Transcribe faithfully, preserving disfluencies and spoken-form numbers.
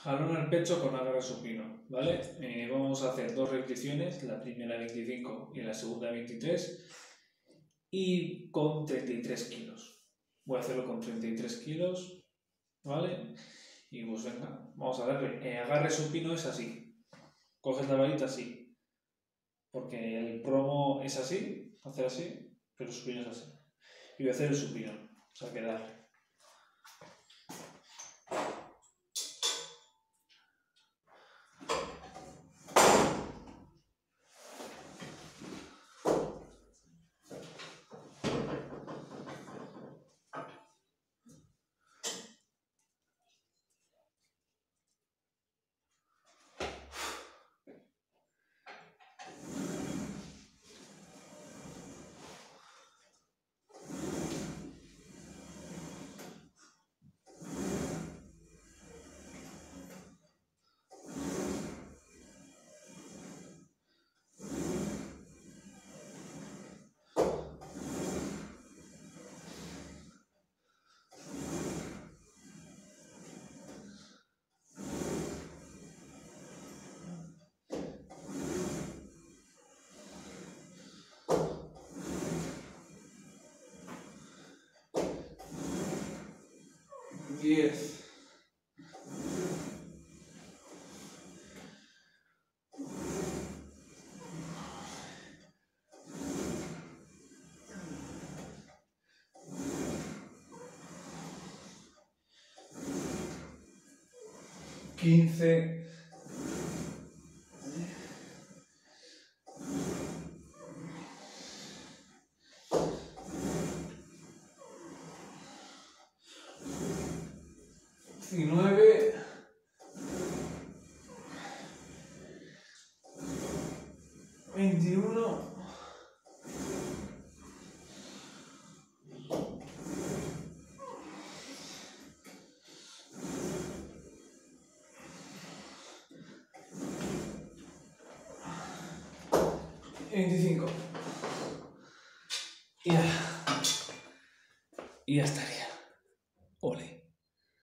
Jalón al pecho con agarre supino, ¿vale? Eh, vamos a hacer dos repeticiones, la primera veinticinco y la segunda veintitrés, y con treinta y tres kilos. Voy a hacerlo con treinta y tres kilos, ¿vale? Y pues venga, vamos a darle. Eh, agarre supino es así, coges la varita así, porque el promo es así, hacer así, pero el supino es así. Y voy a hacer el supino, o sea que darle. diez. quince. diecinueve. veintiuno. veinticinco. Y ya. Y ya estaría.